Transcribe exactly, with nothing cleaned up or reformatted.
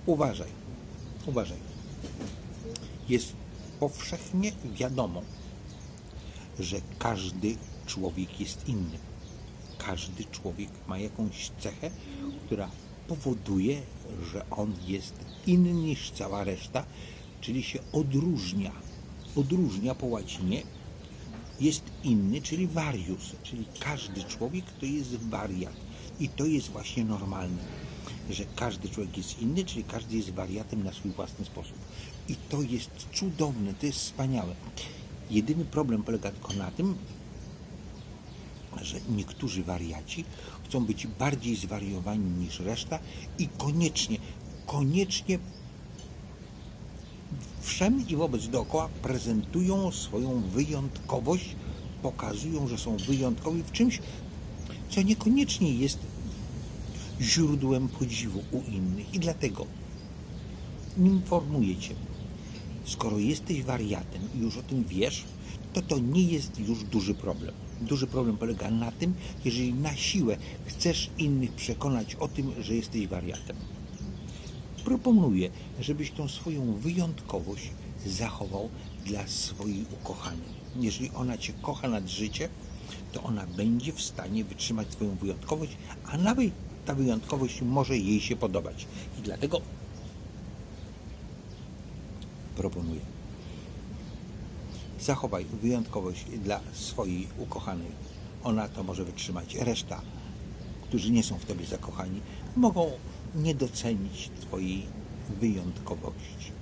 Uważaj, uważaj. Jest powszechnie wiadomo, że każdy człowiek jest inny. Każdy człowiek ma jakąś cechę, która powoduje, że on jest inny niż cała reszta, czyli się odróżnia. Odróżnia po łacinie, jest inny, czyli warius, czyli każdy człowiek to jest wariat. I to jest właśnie normalne, że każdy człowiek jest inny, czyli każdy jest wariatem na swój własny sposób. I to jest cudowne, to jest wspaniałe. Jedyny problem polega tylko na tym, że niektórzy wariaci chcą być bardziej zwariowani niż reszta i koniecznie, koniecznie wszem i wobec dookoła prezentują swoją wyjątkowość, pokazują, że są wyjątkowi w czymś, co niekoniecznie jest źródłem podziwu u innych. I dlatego informuję Cię, skoro jesteś wariatem i już o tym wiesz, to to nie jest już duży problem. Duży problem polega na tym, jeżeli na siłę chcesz innych przekonać o tym, że jesteś wariatem. Proponuję, żebyś tą swoją wyjątkowość zachował dla swojej ukochanej. Jeżeli ona Cię kocha nad życie, to ona będzie w stanie wytrzymać Twoją wyjątkowość, a nawet ta wyjątkowość może jej się podobać. I dlatego proponuję, zachowaj wyjątkowość dla swojej ukochanej. Ona to może wytrzymać. Reszta, którzy nie są w Tobie zakochani, mogą nie docenić Twojej wyjątkowości.